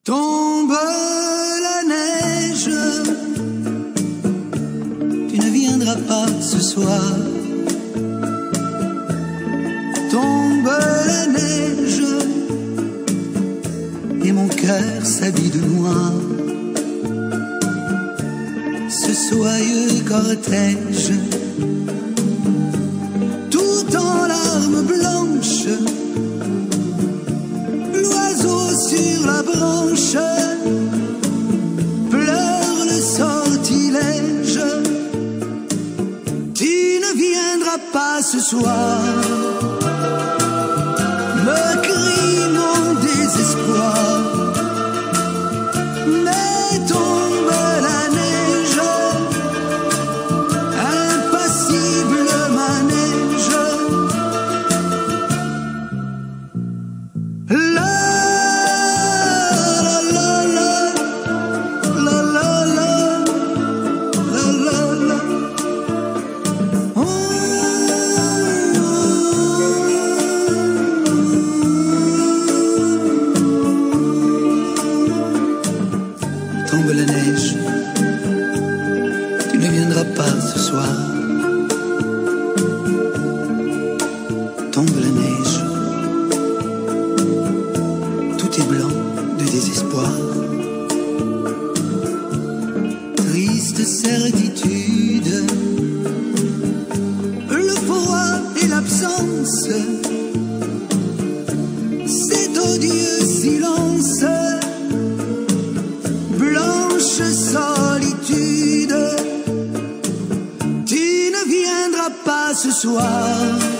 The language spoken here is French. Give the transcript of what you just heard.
Tombe la neige, tu ne viendras pas ce soir. Tombe la neige, et mon cœur s'habille de noir. Ce soyeux cortège, tout en larmes blanches, l'oiseau sur la branche pleure le sortilège. Tu ne viendras pas ce soir, me crie mon désespoir. Mais tombe la neige, impassible manège. La la la la la la la la la. Tombe la neige, tu ne viendras pas ce soir. Tombe la neige, tout est blanc de désespoir. Triste certitude, le froid et l'absence, cet odieux silence. Blanche solitude, tu ne viendras pas ce soir.